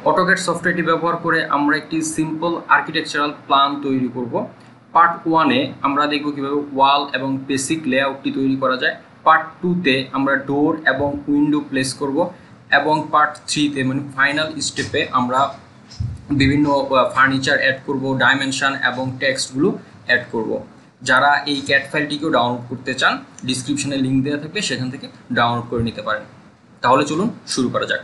AutoCAD সফটওয়্যারটি ব্যবহার করে আমরা একটি সিম্পল আর্কিটেকচারাল প্ল্যান তৈরি করব। পার্ট 1-এ আমরা দেখব কিভাবে ওয়াল এবং বেসিক লেআউটটি তৈরি করা যায়। পার্ট 2-তে আমরা ডোর এবং উইন্ডো প্লেস করব এবং পার্ট 3-তে মানে ফাইনাল স্টেপে আমরা বিভিন্ন ফার্নিচার অ্যাড করব, ডাইমেনশন এবং টেক্সটগুলো অ্যাড করব। যারা এই ক্যাট ফাইলটিকেও ডাউনলোড করতে চান, ডিসক্রিপশনে লিঙ্ক দেওয়া থাকবে, সেখান থেকে ডাউনলোড করে নিতে পারেন। তাহলে চলুন শুরু করা যাক।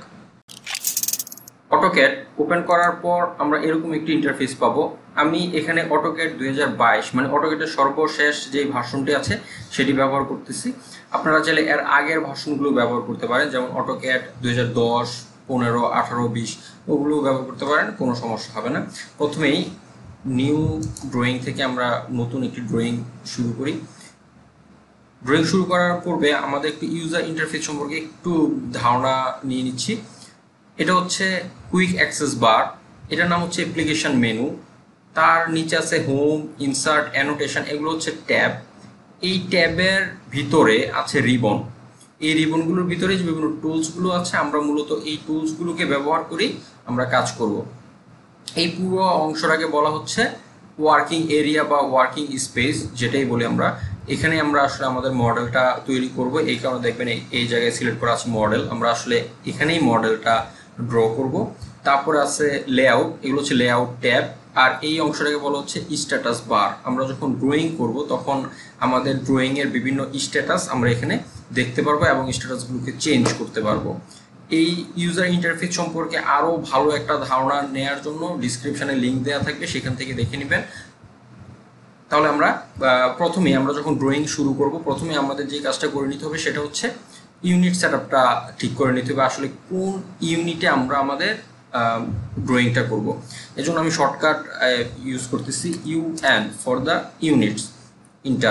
অটোক্যাড ওপেন করার পর আমরা এরকম একটি ইন্টারফেস পাবো। আমি এখানে অটোক্যাড 2022 মানে অটোক্যাডের সর্বশেষ যে ভার্সনটি আছে সেটি ব্যবহার করতেছি। আপনারা চাইলে এর আগের ভার্সনগুলো ব্যবহার করতে পারেন, যেমন অটোক্যাড 2010, 15, 18, 20 ওগুলো ব্যবহার করতে পারেন, কোনো সমস্যা হবে না। প্রথমেই নিউ ড্রয়িং থেকে আমরা নতুন একটি ড্রয়িং শুরু করি। ড্রয়িং শুরু করার পূর্বে আমাদের একটু ইউজার ইন্টারফেস সম্পর্কে একটু ধারণা নিয়ে নিচ্ছি। এটা হচ্ছে কুইক অ্যাক্সেস বার, এটার নাম হচ্ছে অ্যাপ্লিকেশন মেনু, তার নিচে আছে হোম, ইনসার্ট, অ্যানোটেশন, এগুলো হচ্ছে ট্যাব। এই ট্যাবের ভিতরে আছে রিবন। এই রিবনগুলোর ভিতরে যে বিভিন্ন টুলসগুলো আছে, আমরা মূলত এই টুলসগুলোকে ব্যবহার করেই আমরা কাজ করব। এই পুরো অংশটাকে বলা হচ্ছে ওয়ার্কিং এরিয়া বা ওয়ার্কিং স্পেস, যেটাই বলি আমরা। এখানে আমরা আসলে আমাদের মডেলটা তৈরি করব, এই কারণে দেখবেন এই জায়গায় সিলেক্ট করা আছে মডেল। আমরা আসলে এখানেই মডেলটা ড্র করব। তারপরে আছে লেআউট, এগুলো হচ্ছে লেআউট ট্যাব। আর এই অংশটাকে বলা হচ্ছে স্ট্যাটাস বার। আমরা যখন ড্রয়িং করব তখন আমাদের ড্রয়িংয়ের বিভিন্ন স্ট্যাটাস আমরা এখানে দেখতে পারবো এবং স্ট্যাটাসগুলোকে চেঞ্জ করতে পারবো। এই ইউজার ইন্টারফেস সম্পর্কে আরও ভালো একটা ধারণা নেওয়ার জন্য ডিসক্রিপশানে লিঙ্ক দেওয়া থাকবে, সেখান থেকে দেখে নেবেন। তাহলে আমরা প্রথমেই আমরা যখন ড্রয়িং শুরু করব, প্রথমে আমাদের যে কাজটা করে নিতে হবে সেটা হচ্ছে ইউনিট সেটআপটা ঠিক করে নিতে হবে। আসলে কোন ইউনিটে আমরা আমাদের ড্রয়িংটা করব, এজন্য আমি শর্টকাট ইউজ করতেছি UN for the units, enter.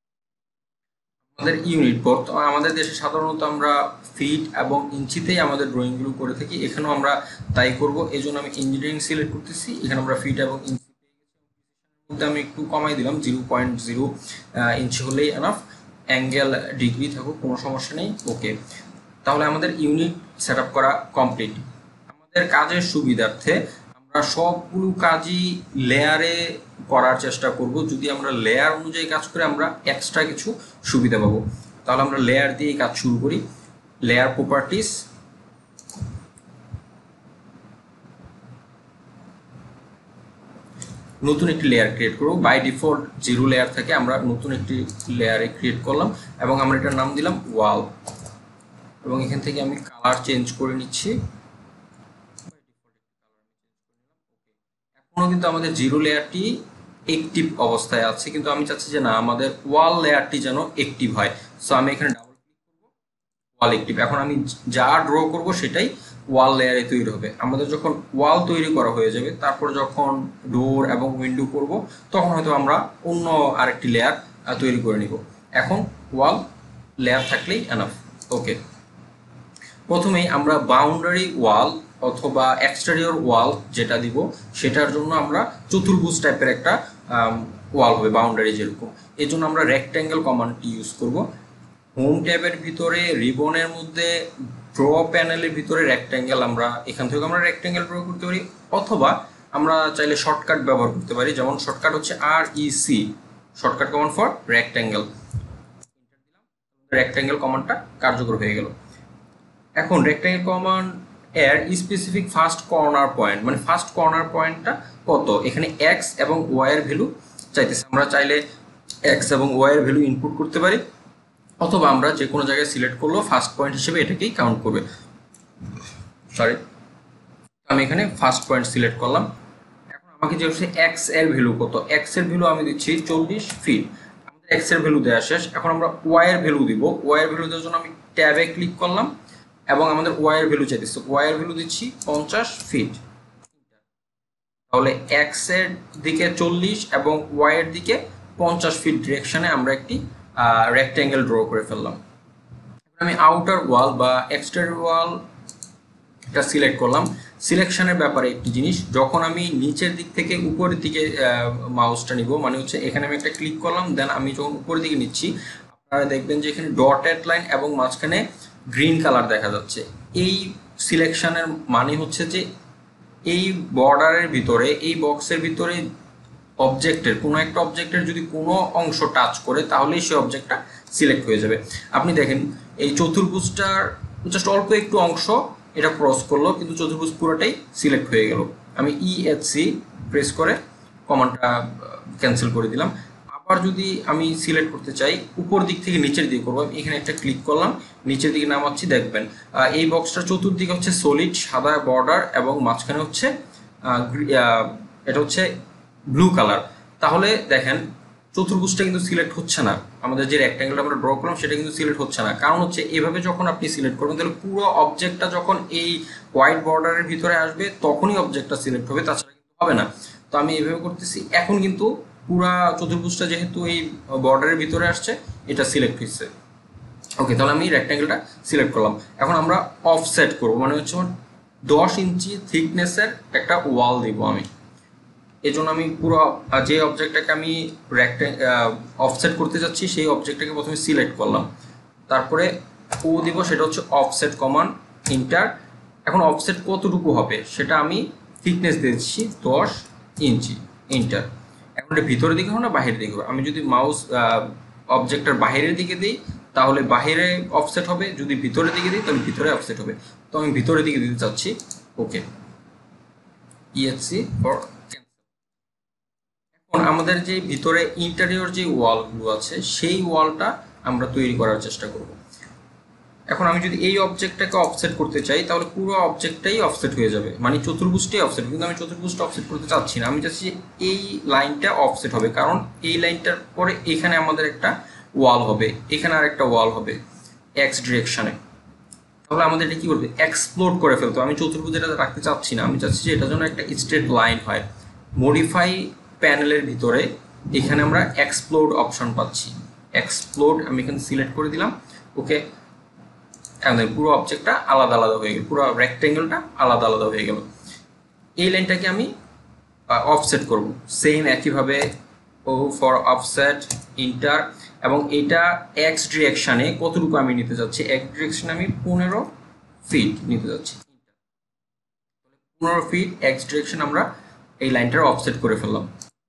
আমাদের ইউনিট আমাদের দেশে সাধারণত আমরা ফিট এবং ইঞ্চিতেই আমাদের ড্রয়িংগুলো করে থাকি, এখানেও আমরা তাই করব। এই জন্য আমি ইঞ্জিনিয়ারিং সিলেক্ট করতেছি, এখানে আমরা ফিট এবং ইঞ্চি মধ্যে আমি একটু কমাই দিলাম, 0.0 ইঞ্চি হলেই এনাফ। অ্যাঙ্গেল ডিগ্রি থাকুক, কোনো সমস্যা নেই। ওকে, তাহলে আমাদের ইউনিট সেট আপ করা কমপ্লিট। আমাদের কাজের সুবিধার্থে আমরা সবগুলো কাজই লেয়ারে করার চেষ্টা করব। যদি আমরা লেয়ার অনুযায়ী কাজ করে আমরা এক্সট্রা কিছু সুবিধা পাবো। তাহলে আমরা লেয়ার দিয়ে কাজ শুরু করি। লেয়ার প্রপার্টিস, নতুন একটি লেয়ার ক্রিয়েট করব। বাই ডিফল্ট 0 লেয়ার থাকে, আমরা নতুন একটি লেয়ারে ক্রিয়েট করলাম এবং আমরা এটার নাম দিলাম ওয়াল। এবং এখান থেকে আমি কালার চেঞ্জ করে নিচ্ছি। এখনো কিন্তু আমাদের 0 লেয়ারটি অ্যাক্টিভ অবস্থায় আছে, কিন্তু আমি চাচ্ছি যে না, আমাদের ওয়াল লেয়ারটি যেন অ্যাক্টিভ হয়। সো আমি এখানে ডাবল ক্লিক করব, ওয়াল অ্যাক্টিভ। এখন আমি যা ড্র করব সেটাই ওয়াল লেয়ারে তৈরি হবে। আমাদের যখন ওয়াল তৈরি করা হয়ে যাবে, তারপর যখন ডোর এবং উইন্ডো করব, তখন হয়তো আমরা অন্য আরেকটি লেয়ার তৈরি করে নিব। এখন ওয়াল লেয়ার থাকলেই এনাফ। ওকে, প্রথমেই আমরা বাউন্ডারি ওয়াল অথবা এক্সটেরিয়র ওয়াল যেটা দিব, সেটার জন্য আমরা চতুর্ভুজ টাইপের একটা ওয়াল হবে, বাউন্ডারি যেরকম। এই জন্য আমরা রেক্ট্যাঙ্গেল কমান্ডটি ইউজ করব। হোম ট্যাবের ভিতরে রিবনের মধ্যে ড্র প্যানেলের ভিতরে রেক্ট্যাঙ্গেল, আমরা এখান থেকে আমরা রেক্ট্যাঙ্গেল ড্র করতে পারি, অথবা আমরা চাইলে শর্টকাট ব্যবহার করতে পারি। যেমন শর্টকাট হচ্ছে REC, shortcut command for rectangle. Rectangle কমান্ডটা কার্যকর হয়ে গেল। এখন রেক্ট্যাঙ্গেল কমান্ড এর স্পেসিফিক ফার্স্ট কর্নার পয়েন্ট, মানে ফার্স্ট কর্নার পয়েন্টটা কত, এখানে X এবং Y এর ভ্যালু চাইতেছে। আমরা চাইলে X এবং Y এর ভ্যালু ইনপুট করতে পারি, অথবা আমরা যে কোনো জায়গায় সিলেক্ট করলেও ফার্স্ট পয়েন্ট হিসেবে এটাকেই কাউন্ট করবে। সরি, আমি এখানে ফার্স্ট পয়েন্ট সিলেক্ট করলাম। এখন আমাকে যে হচ্ছে X এর ভ্যালু কত, X এর ভ্যালু আমি দিচ্ছি 40 ফিট। আমাদের X এর ভ্যালু দেওয়া শেষ। এখন আমরা Y এর ভ্যালু দিব। Y এর ভ্যালু দেওয়ার জন্য আমি ট্যাবে ক্লিক করলাম এবং আমাদের Y এর ভ্যালু চাইতেছে। Y এর ভ্যালু দিচ্ছি 50 ফিট। তাহলে X এর দিকে 40 এবং Y এর দিকে 50 ফিট ডিরেকশনে আমরা একটি রেক্ট্যাঙ্গেল ড্র করে ফেললাম। আমি আউটার ওয়াল বা এক্সটেরিয়র ওয়াল এটা সিলেক্ট করলাম। সিলেকশনের ব্যাপারে একটি জিনিস, যখন আমি নিচের দিক থেকে উপরের দিকে মাউসটা নিব, মানে হচ্ছে এখানে আমি একটা ক্লিক করলাম, দেন আমি যখন উপরের দিকে নিচ্ছি, আপনারা দেখবেন যে এখানে ডটেড লাইন এবং মাঝখানে গ্রিন কালার দেখা যাচ্ছে। এই সিলেকশনের মানে হচ্ছে যে এই বর্ডারের ভিতরে, এই বক্সের ভিতরে অবজেক্টের কোনো একটা অবজেক্টের যদি কোনো অংশ টাচ করে তাহলেই সেই অবজেক্টটা সিলেক্ট হয়ে যাবে। আপনি দেখেন এই চতুর্ভুজটার জাস্ট অল্প একটু অংশ এটা ক্রস করলো, কিন্তু চতুর্ভুজ পুরোটাই সিলেক্ট হয়ে গেল। আমি ESC প্রেস করে কমান্ডটা ক্যান্সেল করে দিলাম। আবার যদি আমি সিলেক্ট করতে চাই উপর দিক থেকে নিচের দিকে করবো, এখানে একটা ক্লিক করলাম, নিচের দিকে নামাচ্ছি, দেখবেন এই বক্সটা চতুর্দিকে হচ্ছে সলিড সাদা বর্ডার এবং মাঝখানে হচ্ছে এটা হচ্ছে ব্লু কালার। তাহলে দেখেন চতুর্ভুজটা কিন্তু সিলেক্ট হচ্ছে না, আমাদের যে রেক্ট্যাঙ্গেলটা আমরা ড্র করলাম সেটা কিন্তু সিলেক্ট হচ্ছে না। কারণ হচ্ছে এভাবে যখন আপনি সিলেক্ট করবেন তাহলে পুরো অবজেক্টটা যখন এই হোয়াইট বর্ডারের ভিতরে আসবে তখনই অবজেক্টটা সিলেক্ট হবে, তাছাড়া কিন্তু হবে না। তো আমি এইভাবে করতেছি, এখন কিন্তু পুরা চতুর্ভুজটা যেহেতু এই বর্ডারের ভিতরে আসছে এটা সিলেক্ট হয়েছে। ওকে, তাহলে আমি রেক্ট্যাঙ্গেলটা সিলেক্ট করলাম। এখন আমরা অফসেট করব, মানে হচ্ছে 10 ইঞ্চি থিকনেসের একটা ওয়াল দিব আমি। এই জন্য আমি পুরো যে অবজেক্টটাকে আমি অফসেট করতে যাচ্ছি সেই অবজেক্টটাকে প্রথমে সিলেক্ট করলাম, তারপরে ও দিব, সেটা হচ্ছে অফসেট কমান্ড ইন্টার। এখন অফসেট কতটুকু হবে সেটা আমি থিকনেস দিচ্ছি 10 ইঞ্চি, ইন্টার। এখন এটা ভিতরের দিকে হবে না বাহিরের দিকে হবে? আমি যদি মাউস অবজেক্টের বাহিরের দিকে দিই তাহলে বাহিরে অফসেট হবে, যদি ভিতরের দিকে দিই তাহলে ভিতরে অফসেট হবে। তো আমি ভিতরের দিকে দিতে চাচ্ছি, ওকে, ESC ফর। এখন আমাদের যে ভিতরে ইন্টেরিয়র যে ওয়ালগুলো আছে সেই ওয়ালটা আমরা তৈরি করার চেষ্টা করব। এখন আমি যদি এই অবজেক্টটাকে অফসেট করতে চাই তাহলে পুরো অবজেক্টটাই অফসেট হয়ে যাবে, মানে চতুর্ভুজটাই অফসেট। কিন্তু আমি চতুর্ভুজটা অফসেট করতে চাচ্ছি না, আমি চাচ্ছি এই লাইনটা অফসেট হবে, কারণ এই লাইনটার পরে এখানে আমাদের একটা ওয়াল হবে, এখানে আর একটা ওয়াল হবে এক্স ডিরেকশনে। তাহলে আমাদের এটা কি করবে, এক্সপ্লোড করে ফেলতো। আমি চতুর্ভুজ এটা রাখতে চাচ্ছি না, আমি চাচ্ছি যে এটার জন্য একটা স্ট্রেট লাইন হয়। মডিফাই প্যানেলের ভিতরে এখানে আমরা এক্সপ্লোড অপশন পাচ্ছি, এক্সপ্লোড আমি এখানে সিলেক্ট করে দিলাম, ওকে। এখন পুরো অবজেক্টটা আলাদা আলাদা হয়ে গেল, পুরো রেক্ট্যাঙ্গেলটা আলাদা আলাদা হয়ে গেল। এই লাইনটাকে আমি অফসেট করব, সেম একইভাবে ও ফর অফসেট ইন্টার। এবং এটা এক্স ডিরেকশানে কতটুকু আমি নিতে যাচ্ছি, এক্স ডিরেকশানে আমি 15 ফিট নিতে যাচ্ছি। 15 ফিট এক্স ডিরেকশন আমরা এই লাইনটার অফসেট করে ফেললাম।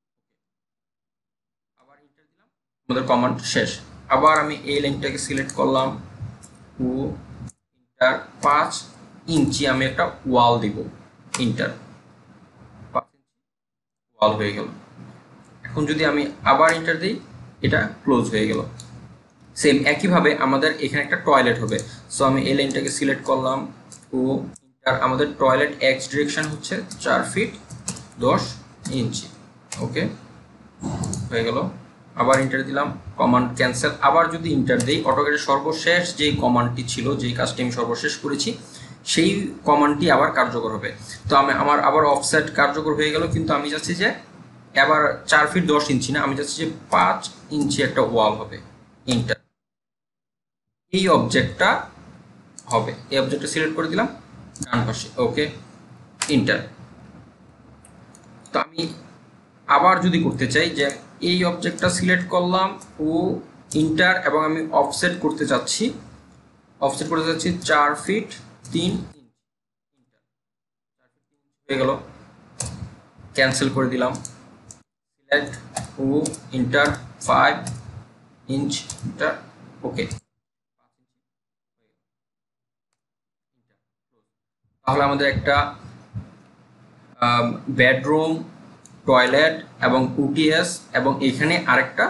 আবার ইন্টার দিলাম, আমাদের কমান্ড শেষ। আবার আমি এই লাইনটাকে সিলেক্ট করলাম, ও ইন্টার 5 ইঞ্চি আমি একটা ওয়াল দিব, ইন্টার, 5 ইঞ্চি ওয়াল হয়ে গেল। এখন যদি আমি আবার ইন্টার দিই এটা ক্লোজ হয়ে গেল। সেম একইভাবে আমাদের এখানে একটা টয়লেট হবে। সো আমি এই লাইনটাকে সিলেক্ট করলাম, ও ইন্টার, আমাদের টয়লেট এক্স ডিরেকশন হচ্ছে 4 ফিট 10 ইঞ্চি, ওকে হয়ে গেল। আবার ইন্টার দিলাম, কমান্ড ক্যান্সেল। আবার যদি ইন্টার দিই অটোক্যাডের সর্বশেষ যেই কমান্ডটি ছিল, যেই কাজটি আমি সর্বশেষ করেছি সেই কমান্ডটি আবার কার্যকর হবে। তো আমার আবার অফসেট কার্যকর হয়ে গেল, কিন্তু আমি চাচ্ছি যে এবার 4 ফিট 10 ইঞ্চি না, আমি চাচ্ছি যে 5 ইঞ্চি একটা ওয়াল হবে, ইন্টার। এই অবজেক্টটা হবে, এই অবজেক্টটা সিলেক্ট করে দিলাম ডান পাশে, ওকে ইন্টার। তো আমি আবার যদি করতে চাই যে এই অবজেক্টটা সিলেক্ট করলাম, ও ইন্টার, এবং আমি অফসেট করতে চাচ্ছি, অফসেট করতে চাচ্ছি 4 ফিট 3 ইঞ্চি, হয়ে গেল, ক্যান্সেল করে দিলাম, select, O enter 5 inch, enter, okay. তাহলে আমাদের একটা বেডরুম, টয়লেট এবং UTS এবং এখানে আরেকটা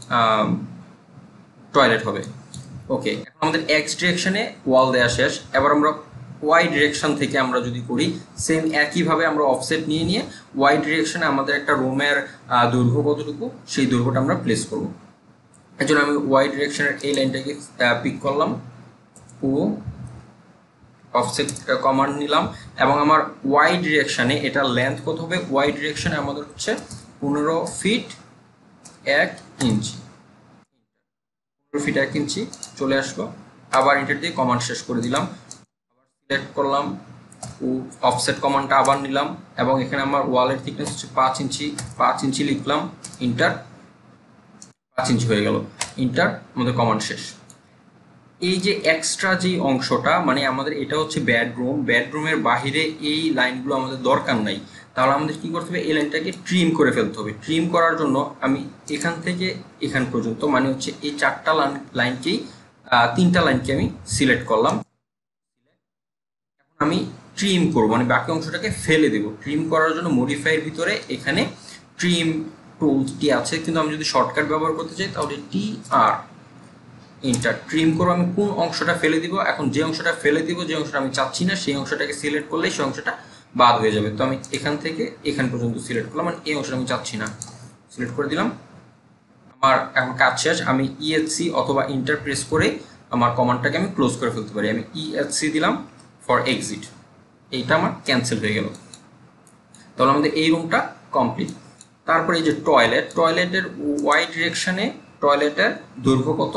টয়লেট হবে, ওকে। এখন আমাদের এক্স ডিরেকশনে ওয়াল দেওয়া শেষ। এবার আমরা ওয়াই ডিরেকশন থেকে আমরা যদি করি সেম একইভাবে আমরা অফসেট নিয়ে নিয়ে ওয়াই ডিরেকশনে আমাদের একটা রুমের দৈর্ঘ্য কতটুকু সেই দৈর্ঘ্যটা আমরা প্লেস করব। এর জন্য আমি ওয়াই ডিরেকশনের এই লাইনটাকে পিক করলাম, ও অফসেট কমান্ড নিলাম, এবং আমার ওয়াই ডিরেকশানে এটা লেন্থ কত হবে, ওয়াই ডিরেকশানে আমাদের হচ্ছে 15 ফিট 1 ইঞ্চি, 15 ফিট 1 ইঞ্চি চলে আসলো। আবার ইন্টার দিয়ে কমান্ড শেষ করে দিলাম, আবার সিলেক্ট করলাম, ও অফসেট কমান্ডটা আবার নিলাম, এবং এখানে আমার ওয়ালের থিকনেস হচ্ছে 5 ইঞ্চি, 5 ইঞ্চি লিখলাম, ইন্টার, 5 ইঞ্চি হয়ে গেল, ইন্টার, আমাদের কমান্ড শেষ। এই যে এক্সট্রা যে অংশটা মানে আমাদের এটা হচ্ছে বেডরুম, বেডরুমের বাহিরে এই লাইনগুলো আমাদের দরকার নাই, তাহলে আমাদের কি করতে হবে, এই লাইনটাকে ট্রিম করে ফেলতে হবে। ট্রিম করার জন্য আমি এখান থেকে এখান পর্যন্ত মানে হচ্ছে এই চারটা লাইনকেই তিনটা লাইনকে আমি সিলেক্ট করলাম। এখন আমি ট্রিম করব মানে বাকি অংশটাকে ফেলে দেব। ট্রিম করার জন্য মডিফাইয়ের ভিতরে এখানে ট্রিম টুলটি আছে, কিন্তু আমি যদি শর্টকাট ব্যবহার করতে চাই তাহলে টি আর ইন্টার ট্রিম করবো। আমি কোন অংশটা ফেলে দিব, এখন যে অংশটা ফেলে দিব, যে অংশটা আমি চাচ্ছি না সেই অংশটাকে সিলেক্ট করলে সেই অংশটা বাদ হয়ে যাবে। তো আমি এখান থেকে এখান পর্যন্ত সিলেক্ট করলাম, মানে এই অংশটা আমি চাচ্ছি না, সিলেক্ট করে দিলাম। আমার এখন কাজ শেষ। আমি ইএসসি অথবা ইন্টার প্রেস করে আমার কমান্ডটাকে আমি ক্লোজ করে ফেলতে পারি। আমি ইএসসি দিলাম ফর এক্সিট, এইটা আমার ক্যান্সেল হয়ে গেল। তাহলে আমাদের এই রুমটা কমপ্লিট। তারপরে এই যে টয়লেট, টয়লেটের ওয়াই ডিরেকশনে টয়লেটের দৈর্ঘ্য কত,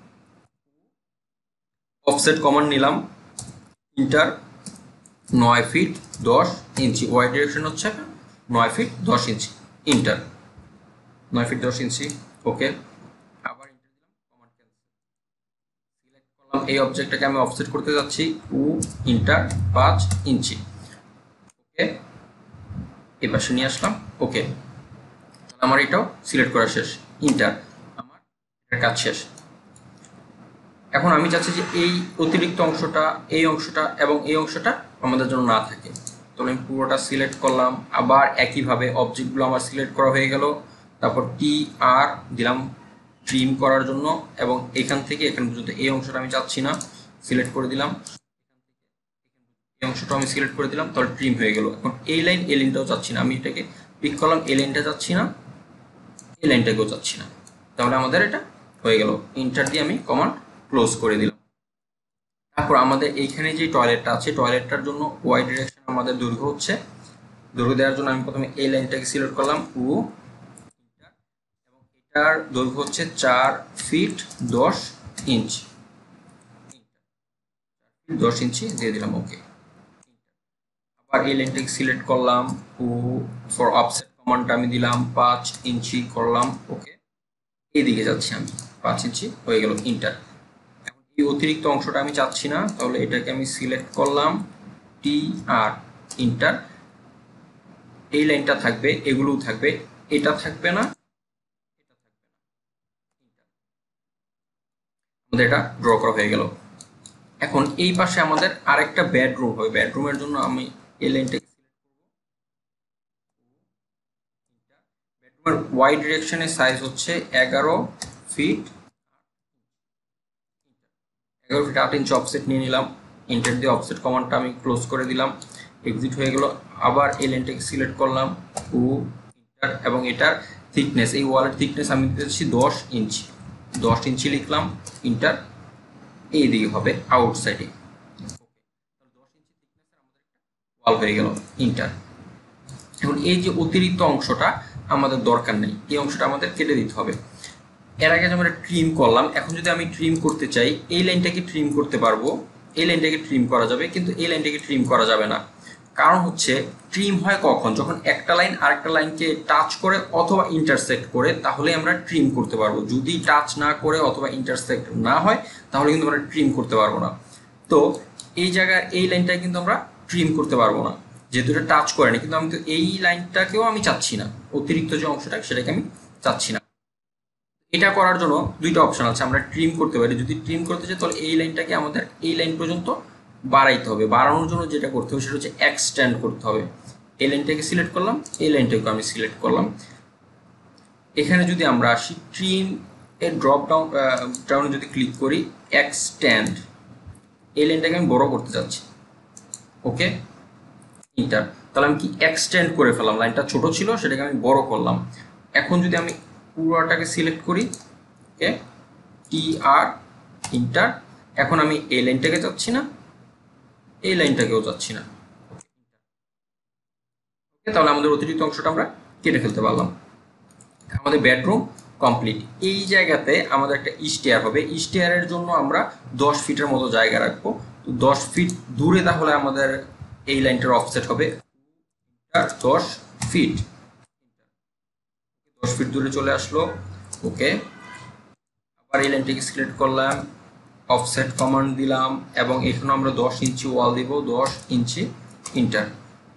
অফসেট কমান্ড নিলাম, ইন্টার 9 ফিট 10 ইঞ্চি, ওয়াই ডিরেকশন হচ্ছে 9 ফিট 10 ইঞ্চি, ইন্টার 9 ফিট 10 ইঞ্চি, ওকে। আবার ইন্টার দিলাম, কমান্ড ক্যান্সেল, সিলেক্ট করলাম এই অবজেক্টটাকে আমি অফসেট করতে যাচ্ছি 2 ইন্টার 5 ইঞ্চি, ওকে। এই পাশে নিয়ে আসলাম, ওকে। আমার এটাও সিলেক্ট করা শেষ, ইন্টার, আমার এটার কাজ শেষ। এখন আমি চাচ্ছি যে এই অতিরিক্ত অংশটা, এই অংশটা এবং এই অংশটা আমাদের জন্য না থাকে। তাহলে আমি পুরোটা সিলেক্ট করলাম, আবার একইভাবে অবজেক্টগুলো আমার সিলেক্ট করা হয়ে গেল। তারপর টি আর দিলাম ট্রিম করার জন্য, এবং এখান থেকে এখান পর্যন্ত এই অংশটা আমি চাচ্ছি না, সিলেক্ট করে দিলাম। এই অংশটা আমি সিলেক্ট করে দিলাম, তাহলে ট্রিম হয়ে গেল। এখন এই লাইনটাও চাচ্ছি না, আমি এটাকে পিক করলাম, এই লাইনটা চাচ্ছি না, এই লাইনটাকেও চাচ্ছি না, তাহলে আমাদের এটা হয়ে গেল। ইন্টার দিয়ে আমি কমান্ড ক্লোজ করে দিলাম। তারপর আমাদের এইখানে যে টয়লেটটা আছে, টয়লেটটার জন্য ওয়াই ডিরেকশন আমাদের দৈর্ঘ্য হচ্ছে, দৈর্ঘ্য দেওয়ার জন্য আমি প্রথমে এই লাইনটাকে সিলেক্ট করলাম এবং এটার দৈর্ঘ্য হচ্ছে 4 ফিট 10 ইঞ্চি, 10 ইঞ্চি দিয়ে দিলাম, ওকে। আবার এই লাইনটাকে সিলেক্ট করলাম, ফর অফসেট কমান্ডটা আমি দিলাম 5 ইঞ্চি করলাম, ওকে। এইদিকে যাচ্ছি আমি, 5 ইঞ্চি হয়ে গেল, ইন্টার। এখন এই অতিরিক্ত অংশটা আমি চাচ্ছি না, তাহলে এটাকে আমি সিলেক্ট করলাম, টি আর ইন্টার। এই লাইনটা থাকবে, এগুলোও থাকবে, এটা থাকবে না, এটা থাকবে না, আমাদের এটা ড্র করা হয়ে গেল। এখন এই পাশে আমাদের আরেকটা বেডরুম হবে, বেডরুমের জন্য আমি এই লাইনটাকে সিলেক্ট করব। বেডরুমের ওয়াই ডিরেকশনের সাইজ হচ্ছে 11 ফিট 11 ফিট 8 ইঞ্চি অফসেট নিয়ে নিলাম, ইন্টার দিয়ে অফসেট কমান্ডটা আমি ক্লোজ করে দিলাম, এক্সিট হয়ে গেল। আবার এই লাইনটাকে সিলেক্ট করলাম, ইন্টার, এবং এটার থিকনেস, এই ওয়ালের থিকনেস আমি দিতেছি 10 ইঞ্চি, 10 ইঞ্চি লিখলাম, ইন্টার। এই দিকে হবে আউটসাইডে, 10 ইঞ্চি থিকনেসের আমাদের একটা ওয়াল হয়ে গেল, ইন্টার। এখন এই যে অতিরিক্ত অংশটা আমাদের দরকার নেই, এই অংশটা আমাদের কেটে দিতে হবে। এর আগে আমরা ট্রিম করলাম, এখন যদি আমি ট্রিম করতে চাই, এই লাইনটাকে ট্রিম করতে পারবো, এই লাইনটাকে ট্রিম করা যাবে, কিন্তু এই লাইনটাকে ট্রিম করা যাবে না। কারণ হচ্ছে ট্রিম হয় কখন, যখন একটা লাইন আরেকটা লাইনকে টাচ করে অথবা ইন্টারসেক্ট করে, তাহলে আমরা ট্রিম করতে পারবো। যদি টাচ না করে অথবা ইন্টারসেক্ট না হয় তাহলে কিন্তু আমরা ট্রিম করতে পারবো না। তো এই জায়গায় এই লাইনটাকে কিন্তু আমরা ট্রিম করতে পারবো না, যেহেতু এটা টাচ করেনি। কিন্তু আমি তো এই লাইনটাকেও আমি চাচ্ছি না, অতিরিক্ত যে অংশটা সেটাকে আমি চাচ্ছি না। এটা করার জন্য দুইটা অপশন আছে, আমরা ট্রিম করতে পারি। যদি ট্রিম করতে চাই তাহলে এই লাইনটাকে আমাদের এই লাইন পর্যন্ত বাড়াইতে হবে। বাড়ানোর জন্য যেটা করতে হবে সেটা হচ্ছে এক্সটেন্ড করতে হবে। এই লাইনটাকে সিলেক্ট করলাম, এই লাইনটাকে আমি সিলেক্ট করলাম। এখানে যদি আমরা আসি, ট্রিম এর ড্রপ ডাউনে যদি ক্লিক করি, এক্সটেন্ড, এই লাইনটাকে আমি বড় করতে চাচ্ছি, ওকে, ইন্টার। তাহলে আমি কি এক্সটেন্ড করে ফেললাম, লাইনটা ছোট ছিল সেটাকে আমি বড় করলাম। এখন যদি আমি পুরোটাকে সিলেক্ট করি, ওকে, টি আর ইন্টার। এখন আমি এই লাইনটাকে চাচ্ছি না, এই লাইনটাকেও চাচ্ছি না, ওকে। তাহলে আমাদের অতিরিক্ত অংশটা আমরা কেটে ফেলতে পারলাম। আমাদের বেডরুম কমপ্লিট। এই জায়গাতে আমাদের একটা স্টেয়ার হবে, স্টেয়ারের জন্য আমরা 10 ফিটের মতো জায়গা রাখবো। তো 10 ফিট দূরে তাহলে আমাদের এই লাইনটার অফসেট হবে 10 ফিট, 10 ফিট দূরে চলে আসলো, ওকে। আবার এই লাইনটাকে সিলেক্ট করলাম, অফসেট কমান্ড দিলাম এবং এখানে আমরা 10 ইঞ্চি ওয়াল দিব, 10 ইঞ্চি ইন্টার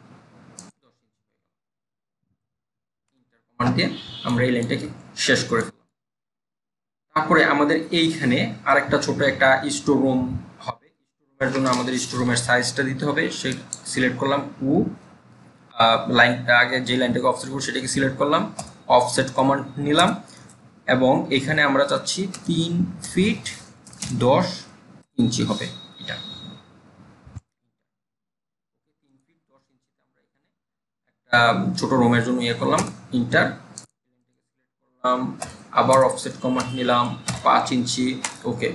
কমান্ড দিয়ে আমরা এই লাইনটাকে শেষ করে ফেললাম। তারপরে আমাদের এইখানে আরেকটা ছোট একটা স্টোর রুম হবে। স্টোর রুমের জন্য আমাদের স্টোর রুমের সাইজটা দিতে হবে। সে সিলেক্ট করলাম লাইনটা, আগে যে লাইনটাকে অফসেট করব সেটাকে সিলেক্ট করলাম, অফসেট কমান্ড নিলাম এবং এখানে আমরা চাচ্ছি 3 ফিট 10 ইঞ্চি হবে। এটা 3 ফিট 10 ইঞ্চিতে আমরা এখানে একটা ছোট রুমের জন্য ইয়ে করলাম, ইন্টার করলাম, আবার অফসেট কমান্ড নিলাম 5 ইঞ্চি। ওকে,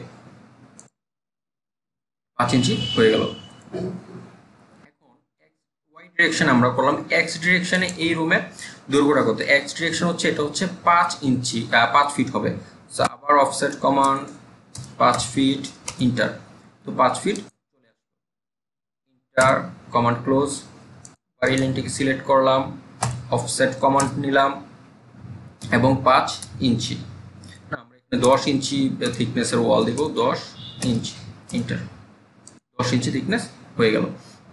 5 ইঞ্চি হয়ে গেল। ওয়াই ডিরেকশন আমরা করলাম, এক্স ডিরেকশনে এই রুমের দৈর্ঘ্যটা কত? এক্স ডিরেকশন হচ্ছে এটা হচ্ছে 5 ইঞ্চি, 5 ফিট হবে। সো আবার অফসেট কমান্ড 5 ফিট ইন্টার, তো 5 ফিট চলে আসবে। ইন্টার কমান্ড ক্লোজ, আর এই লাইনটাকে সিলেক্ট করলাম, অফসেট কমান্ড নিলাম এবং 5 ইঞ্চি, না আমরা এখানে 10 ইঞ্চি থিকনেসের ওয়াল দিব, 10 ইঞ্চি ইন্টার, 10 ইঞ্চি থিকনেস হয়ে গেল।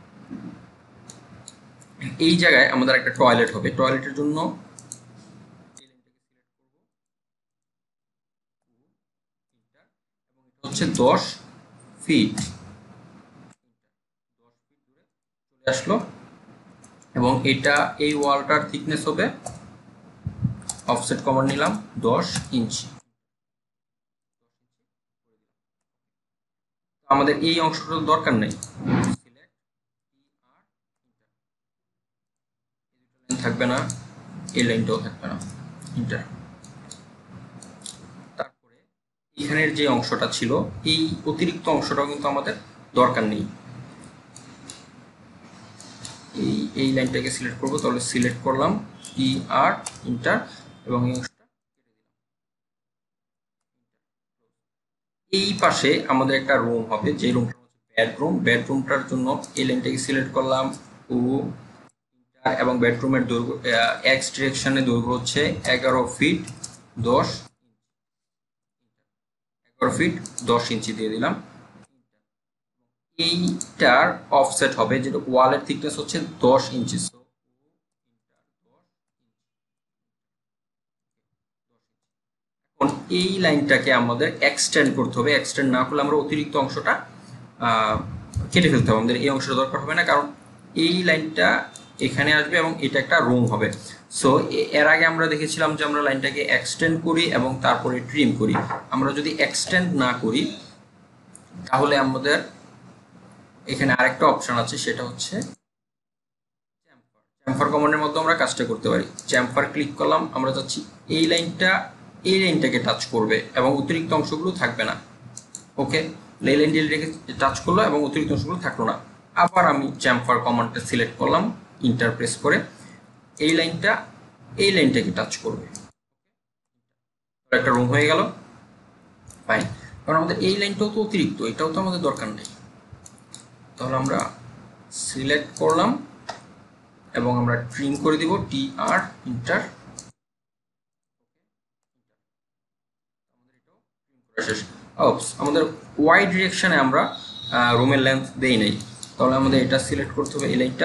এই জায়গায় আমাদের একটা টয়লেট হবে, টয়লেটের জন্য হচ্ছে 10 ফিট, 10 ফিট দূরে চলে আসলো এবং এটা এই ওয়ালটার থিকনেস হবে, অফসেট কমান্ড নিলাম 10 ইঞ্চি। আমাদের এই অংশটার দরকার নেই, থাকবে না, এই লাইনটাও থাকবে না, ইন্টার। তারপরে এখানের যে অংশটা ছিল এই অতিরিক্ত অংশটাও কিন্তু আমাদের দরকার নেই। এই লাইনটাকে সিলেক্ট করব, তাহলে সিলেক্ট করলাম ই আর ইন্টার এবং এই অংশটা কেটে দিলাম। এই পাশে আমাদের একটা রুম হবে, যে রুমটা হচ্ছে বেডরুম। বেডরুমটার জন্য এই লাইনটাকে সিলেক্ট করলাম ও এবং বেডরুমের দৈর্ঘ্য এক্স ডিরেকশনে দৈর্ঘ্য হচ্ছে 11 ফিট 10, 11 ফিট 10 ইঞ্চি দিয়ে দিলাম। এইটার অফসেট হবে, যেটা ওয়ালের থিকনেস হচ্ছে 10 ইঞ্চি। এখন এই লাইনটাকে আমাদের এক্সটেন্ড করতে হবে, এক্সটেন্ড না করলে আমরা অতিরিক্ত অংশটা কেটে ফেলতে হবে, আমাদের এই অংশটা দরকার হবে না, কারণ এই লাইনটা এখানে আসবে এবং এটা একটা রুম হবে। সো এর আগে আমরা দেখেছিলাম যে আমরা লাইনটাকে এক্সটেন্ড করি এবং তারপরে ট্রিম করি। আমরা যদি এক্সটেন্ড না করি তাহলে আমাদের এখানে আরেকটা অপশন আছে, সেটা হচ্ছে চ্যাম্পার কমান্ডের মধ্যে আমরা কাজটা করতে পারি। চ্যাম্পার ক্লিক করলাম, আমরা চাচ্ছি এই লাইনটাকে টাচ করবে এবং অতিরিক্ত অংশগুলো থাকবে না। ওকে, এই লাইনটাকে টাচ করলো এবং অতিরিক্ত অংশগুলো থাকলো না। আবার আমি চ্যাম্পার কমান্ডটা সিলেক্ট করলাম, ইন্টার প্রেস করে এই লাইনটাকে টাচ করবে, একটা রুম হয়ে গেল। ফাইন, কারণ আমাদের এই লাইনটাও তো অতিরিক্ত, এটাও তো আমাদের দরকার নেই। তাহলে আমরা সিলেক্ট করলাম এবং আমরা ট্রিম করে দিব, টি আর ইন্টার, শেষ। আমাদের ওয়াই ডিরেকশনে আমরা রুমের লেন্থ দেই নাই, তাহলে আমাদের এটা সিলেক্ট করতে হবে, এই লাইনটা,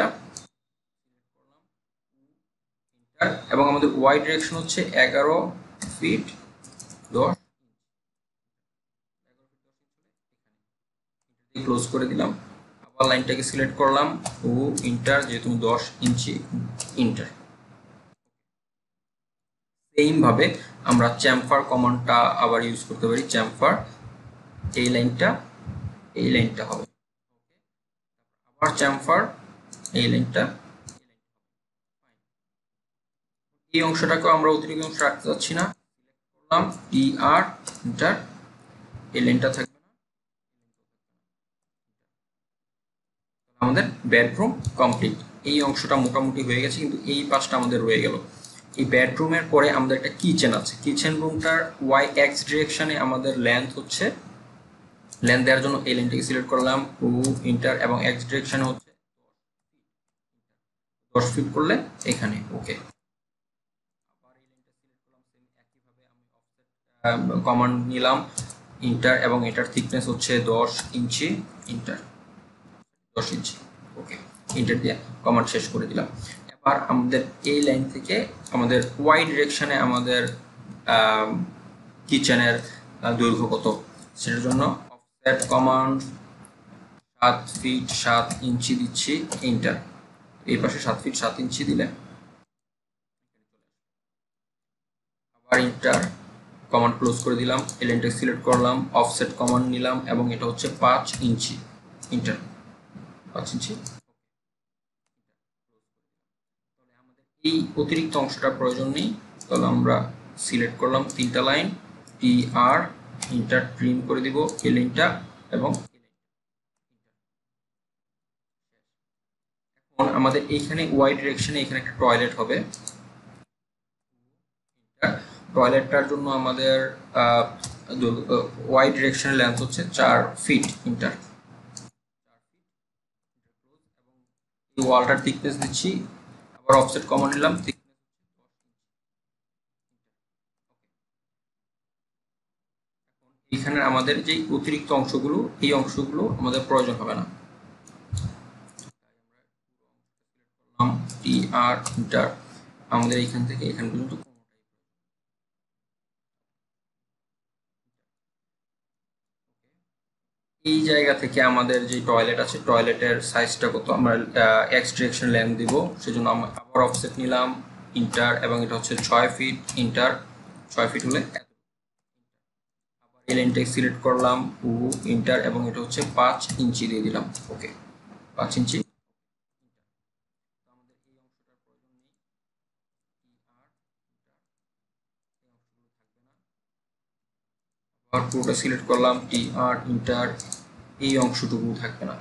এবং আমাদের ওয়াই ডিরেকশন হচ্ছে 11 ফিট 10, ক্লোজ করে দিলাম। আবার লাইনটাকে সিলেক্ট করলাম ও ইন্টার, যেহেতু 10 ইঞ্চি ইন্টার। সেম ভাবে আমরা চ্যাম্পার কমান্ডটা আবার ইউজ করতে পারি, চ্যাম্পার এই লাইনটা হবে, আবার চ্যাম্পার এই লাইনটা, এই অংশটাকেও আমরা অতিরিক্ত অংশ রাখতে চাচ্ছি না, করলাম টি আর ইন্টার, এই লাইনটা থাকবে না। আমাদের বেডরুম কমপ্লিট, এই অংশটা মোটামুটি হয়ে গেছে, কিন্তু এই পাশটা আমাদের রয়ে গেল। এই বেডরুমের পরে আমাদের একটা কিচেন আছে, কিচেন রুমটার ওয়াই এক্স ডিরেকশনে আমাদের লেন্থ হচ্ছে, লেন্থ দেওয়ার জন্য এই লাইনটাকে সিলেক্ট করলাম ও ইন্টার এবং এক্স ডিরেকশনে হচ্ছে 10 ফিট করলে এখানে। ওকে, আবার এই লাইনটা সিলেক্ট করলাম, সেম একইভাবে আমি অফসেট কমান্ড নিলাম ইন্টার, এবং এটার থিকনেস হচ্ছে 10 ইঞ্চি, ইন্টার 10 ইঞ্চি। ওকে, ইন্টার দিয়ে কমান্ড শেষ করে দিলাম। এবার আমাদের এই লাইন থেকে আমাদের ওয়াই ডিরেকশনে আমাদের কিচেনের দৈর্ঘ্য কত, সেটার জন্য অফসেট কমান্ড 7 ফিট 7 ইঞ্চি দিচ্ছি, ইন্টার। এই পাশে 7 ফিট 7 ইঞ্চি দিলে আবার ইন্টার, কমান্ড ক্লোজ করে দিলাম, এলিমেন্ট সিলেক্ট করলাম, অফসেট কমান্ড নিলাম এবং এটা হচ্ছে 5 ইঞ্চি, ইন্টার 5 ইঞ্চি। তাহলে আমাদের এই অতিরিক্ত অংশটা প্রয়োজন নেই, তাহলে আমরা সিলেক্ট করলাম 3টা line, T R, enter, trim করে দিব এই লাইনটা এবং এখন আমাদের এইখানে ওয়াই ডিরেকশনে এখানে একটা টয়লেট হবে। টয়লেটটার জন্য আমাদের ওয়াই ডিরেকশনের লেন্থ হচ্ছে 4 ফিট, ইন্টার। এই ওয়ালটার থিকনেস দিচ্ছি, আবার অফসেট কমান্ড নিলাম, এখানে আমাদের যে অতিরিক্ত অংশগুলো, এই অংশগুলো আমাদের প্রয়োজন হবে না। টি আর, ইন্টার, আমাদের এখান থেকে এখান পর্যন্ত এই জায়গা থেকে আমাদের যে টয়লেট আছে, টয়লেটের সাইজটা কত, আমরা এক্স ডিরেকশন লেন্থ দিব, সেজন্য আমরা আবার অফসেট নিলাম, ইন্টার, এবং এটা হচ্ছে 6 ফিট, ইন্টার। 6 ফিট হলে আবার এই লাইনটা সিলেক্ট করলাম, ইন্টার, এবং এটা হচ্ছে 5 ইঞ্চি দিয়ে দিলাম। ওকে, 5 ইঞ্চি। আমাদের এই অংশটার প্রয়োজন নেই, আবার পুরোটা সিলেক্ট করলাম, টি আর, ইন্টার, এই অংশটুকু থাকবে না,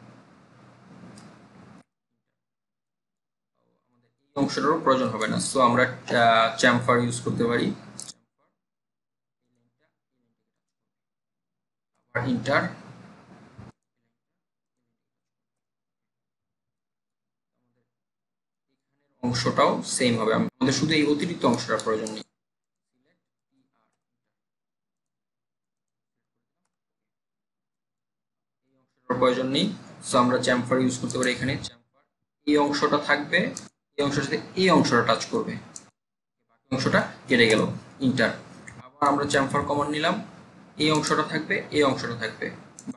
এই অংশটারও প্রয়োজন হবে না। সো আমরা চ্যাম্পার ইউজ করতে পারি, আবার ইন্টার, অংশটাও সেম হবে, আমাদের শুধু এই অতিরিক্ত অংশটার প্রয়োজন নেই, প্রয়োজন নেই। সো আমরা চ্যাম্পার ইউজ করতে পারি এখানে, চ্যাম্পার এই অংশটা থাকবে, এই অংশের সাথে এই অংশটা টাচ করবে, বাকি অংশটা কেটে গেল, ইন্টার। আবার আমরা চ্যাম্পার কমান্ড নিলাম, এই অংশটা থাকবে, এই অংশটা থাকবে,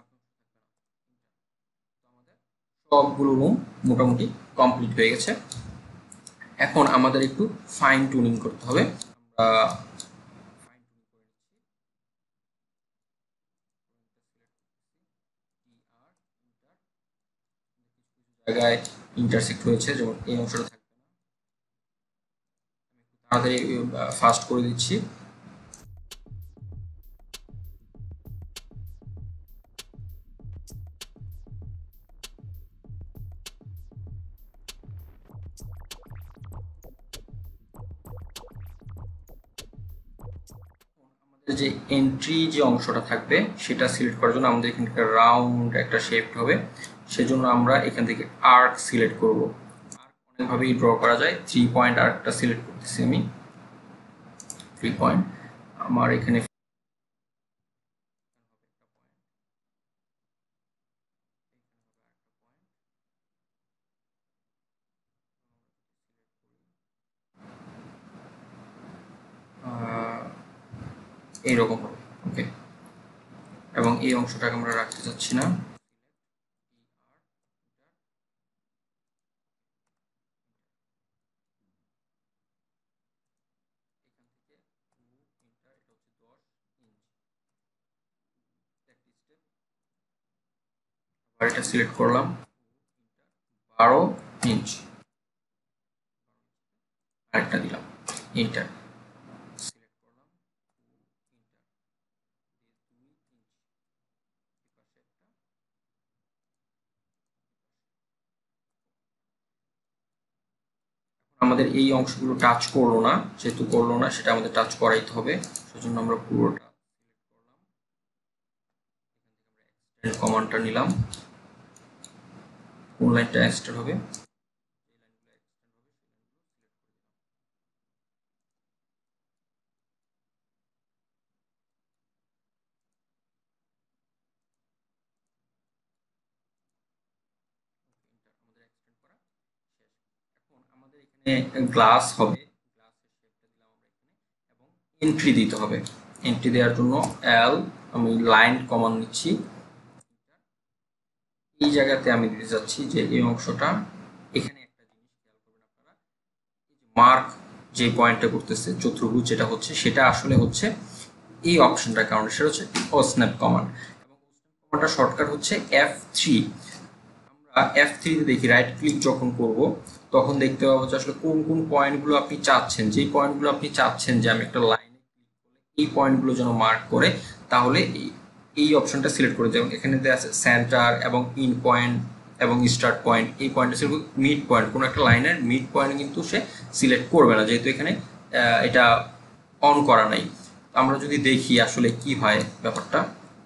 সবগুলো রুম মোটামুটি কমপ্লিট হয়ে গেছে। এখন আমাদের একটু ফাইন টুনিং করতে হবে। আমরা জায়গায় ইন্টারসেক্ট হয়েছে, যেমন এই অংশটা থাকবে না, তাড়াতাড়ি ফাস্ট করে দিচ্ছি। যে এন্ট্রি যে অংশটা থাকবে সেটা সিলেক্ট করার জন্য আমাদের এখানে রাউন্ড একটা শেপ হবে, সেজন্য আমরা এখান থেকে আর্ক সিলেক্ট করব। আর্ক অনেকভাবেই ড্র করা যায়, 3 পয়েন্ট আর্কটা সিলেক্ট করতেছি আমি, 3 পয়েন্ট। আমার এখানে এইরকম হবে, ওকে। এবং এই অংশটাকে আমরা রাখতে চাচ্ছি না, এটা সিলেক্ট করলাম, 12 ইঞ্চ, আরেকটা দিলাম, ইন্টার, সিলেক্ট করলাম, আমাদের এই অংশগুলো টাচ করলো না, যেহেতু করলো না সেটা আমাদের টাচ করাইতে হবে, সেজন্য আমরা পুরোটা কমান্ডটা নিলাম, কোন লাইনটা এক্সটেন্ড হবে, এখানে গ্লাস হবে, এবং এন্ট্রি দিতে হবে। এন্ট্রি দেওয়ার জন্য এল, আমি লাইন কমান নিচ্ছি, এই জায়গাতে আমি দিতে যাচ্ছি যে এই অংশটা, এখানে একটা জিনিস খেয়াল করবেন আপনারা, মার্ক যে পয়েন্টটা করতেছে চতুর্ভুজ যেটা হচ্ছে, সেটা আসলে হচ্ছে এই অপশনটার কারণে, সেটা হচ্ছে ও স্ন্যাপ কমান্ড, এবং কমান্ডটা শর্টকাট হচ্ছে F3। আমরা F3 তে দেখি রাইট ক্লিক যখন করব তখন দেখতে পাবো যে আসলে কোন কোন পয়েন্টগুলো আপনি চাচ্ছেন, যেই পয়েন্টগুলো আপনি চাচ্ছেন যে আমি একটা লাইনে ক্লিক করলে এই পয়েন্টগুলো যেন মার্ক করে, তাহলে এই অপশনটা সিলেক্ট করে, যেমন এখানে দেওয়া আছে সেন্টার এবং ইন পয়েন্ট এবং স্টার্ট পয়েন্ট, এই পয়েন্টটা সিলেক্ট, মিড পয়েন্ট, কোনো একটা লাইনের মিড পয়েন্ট কিন্তু সে সিলেক্ট করবে না, যেহেতু এখানে এটা অন করা নাই। আমরা যদি দেখি আসলে কি হয় ব্যাপারটা,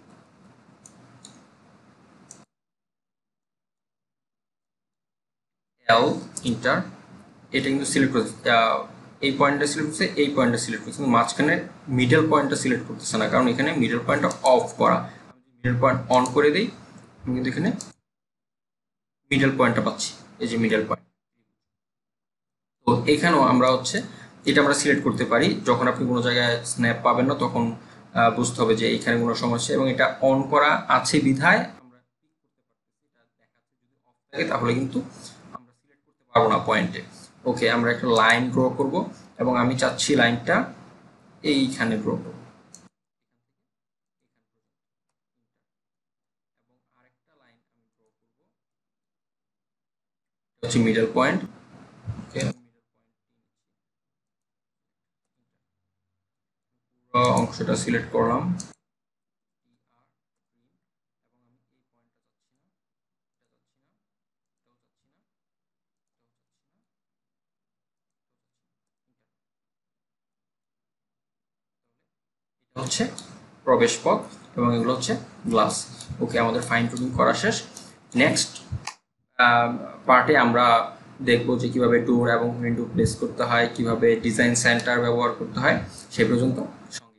এল ইন্টার, এটা কিন্তু সিলেক্ট করছে, এই পয়েন্টটা সিলেক্ট করছে, এই পয়েন্টটা সিলেক্ট করছে, কিন্তু মাঝখানে মিডল পয়েন্টটা সিলেক্ট করতেছে না, কারণ এখানে মিডল পয়েন্টটা অফ করা। আমি যদি মিডল পয়েন্ট অন করে দিই, আমি কিন্তু এখানে মিডল পয়েন্টটা পাচ্ছি, এই যে মিডল পয়েন্ট। তো এখানেও আমরা হচ্ছে এটা আমরা সিলেক্ট করতে পারি, যখন আপনি কোনো জায়গায় স্ন্যাপ পাবেন না তখন বুঝতে হবে যে এখানে কোনো সমস্যা, এবং এটা অন করা আছে বিধায় আমরা অফ থাকে, তাহলে কিন্তু আমরা সিলেক্ট করতে পারবো না পয়েন্টে। ওকে, আমরা একটা লাইন ড্র করব, এবং আমি চাচ্ছি লাইনটা এইখানে ড্র করব, এবং আরেকটা লাইন আমি ড্র করব, এটা হচ্ছে মিডল পয়েন্ট। ওকে, পুরো অংশটা সিলেক্ট করলাম, হচ্ছে প্রবেশ পথ, এবং এগুলো হচ্ছে গ্লাস। ওকে, আমাদের ফাইন টিউনিং করা শেষ। নেক্সট পার্টে আমরা দেখবো যে কিভাবে ডোর এবং উইন্ডো প্লেস করতে হয়, কিভাবে ডিজাইন সেন্টার ব্যবহার করতে হয়। সে পর্যন্ত